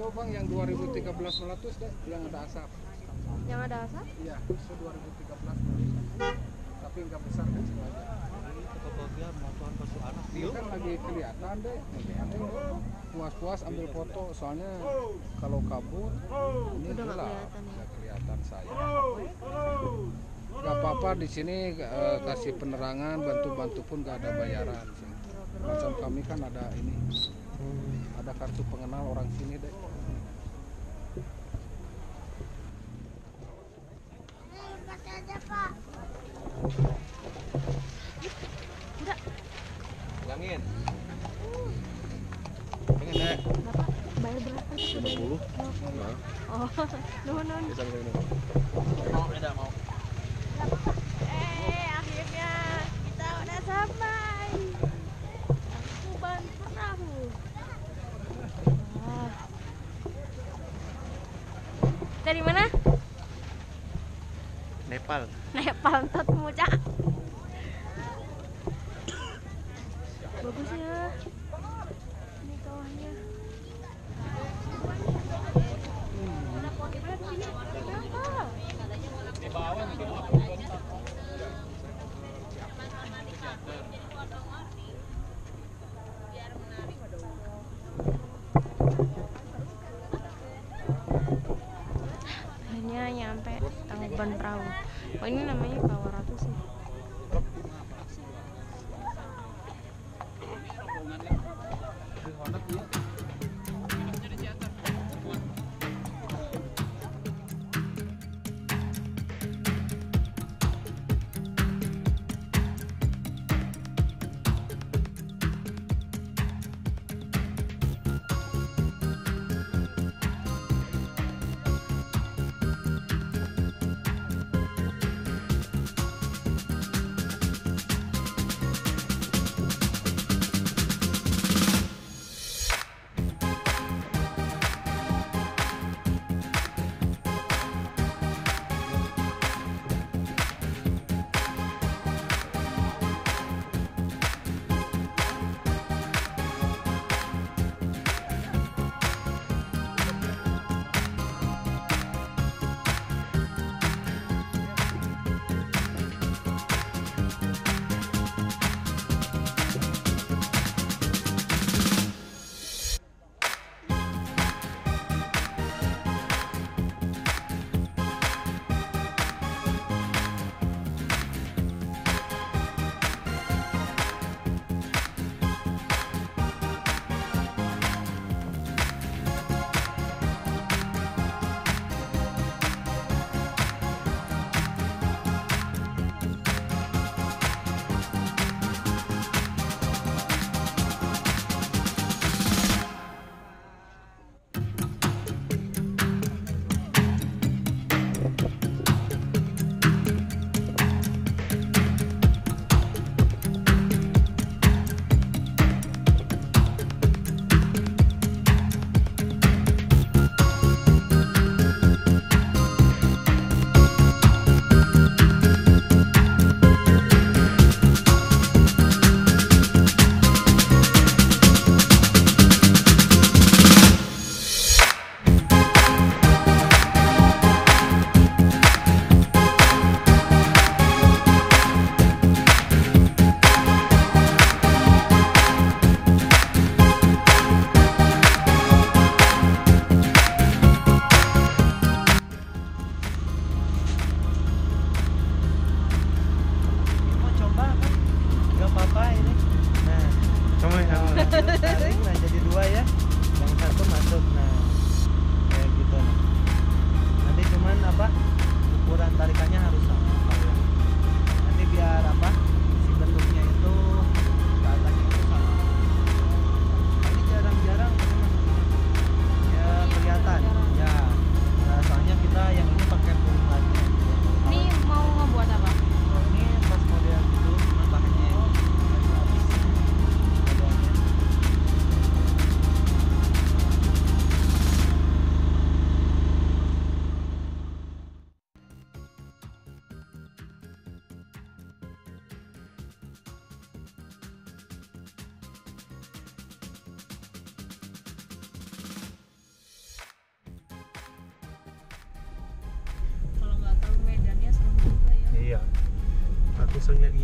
Itu bang yang 2013 meletus deh, yang ada asap. Yang ada asap? Iya, itu 2013 meletus. Tapi nggak besar, kecil aja. Kebagian motoran basuh anak Ini kan lagi kelihatan deh, puas-puas ambil foto. Soalnya kalau kabur, ini Udah nggak gelap, kelihatan ya? nggak kelihatan saya. Gak apa-apa di sini kasih penerangan, bantu-bantu pun gak ada bayaran. Macam kami kan ada ini, ada kartu pengenal orang sini deh. Enggak. Bilangin. Pengen deh. Bapak bayar berapa? 50. Oh, nuhun. Bisa minum. Mau tidak mau. Akhirnya kita udah sampai. Tuban Perahu. Wah. Dari mana? Nepal. Nepal tot muca. Bagus ya. Ini kawahnya. Di bawah nih. Akhirnya nyampe Tangkuban Perahu. Oh ini namanya Kawah Ratu sih.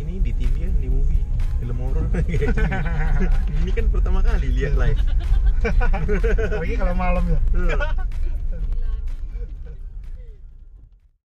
ini di TV kan, di movie, film horor kayak gini. Ini kan pertama kali lihat live. Apalagi kalau malam ya.